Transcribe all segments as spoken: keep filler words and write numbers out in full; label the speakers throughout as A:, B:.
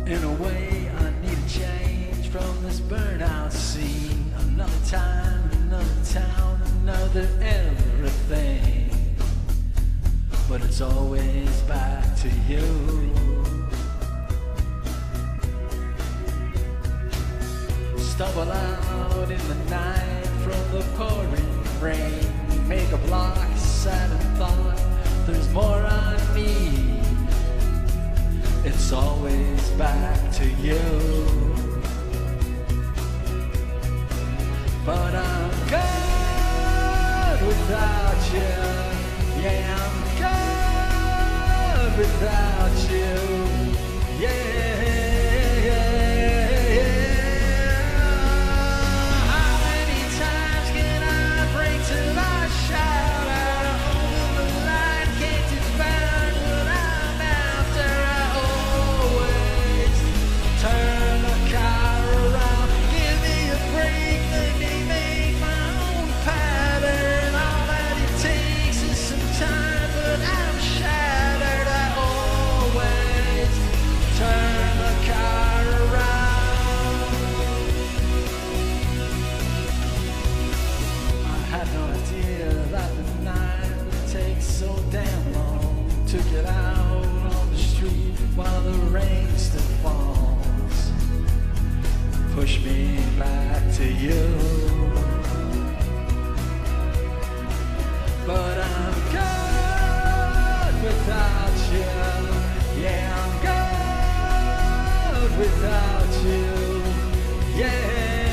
A: In a way, I need a change from this burnout scene. Another time, another town, another everything. But it's always back to you. Stumble out in the night from the pouring rain. Make a block, sad and thought, there's more I need. It's always back to you. But I'm good without you. Yeah, I'm good without you. Yeah, yeah, yeah. How many times can I break till I shout out over the line? Can't you find what I'm after? I always turn the car around. Give me a break, let me make my own pattern. All that it takes is some time, but I'm shattered. I always turn the car around. I had no idea that the night would take so damn long to get out on the street while the rain still falls. Push me back to you. But I'm good without you. Yeah, I'm good without you. Yeah,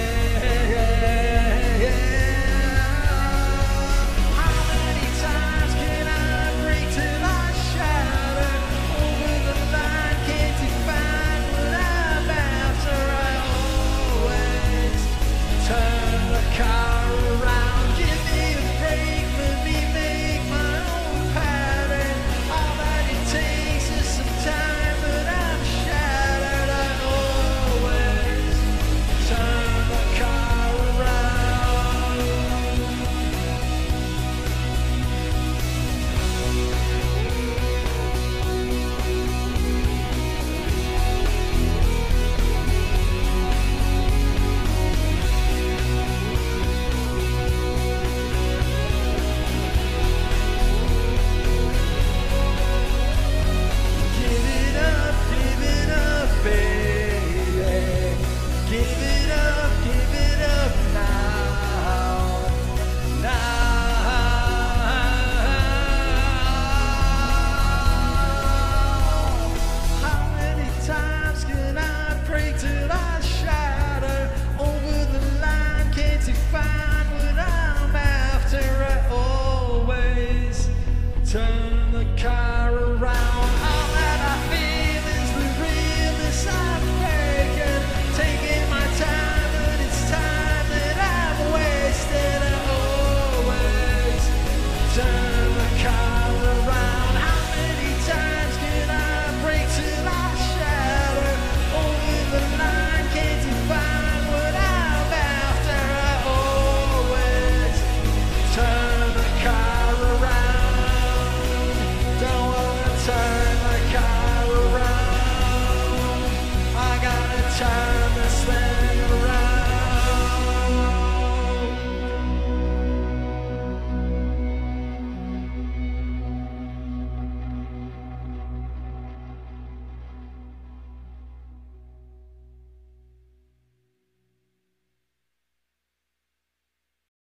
A: yeah, yeah. How many times can I break till I shatter? Over the line, can't you find what I'm after? I always turn the car around. Give me a break, let me make my own pattern. All that it takes is some time, but I'm shattered. I always turn the car around. Give it up, give it up, baby. Give it up, give it up now. Now. How many times can I pray till I shatter? Over the line, can't you find what I'm after? I always turn the car around. All that I feel is the realest I've taken. Taking my time, but it's time that I've wasted. I always turn the car around. How many times can I break till I shatter? Over the line, can't you find what I'm after? I always turn the car around. Don't wanna turn the car around. I gotta turn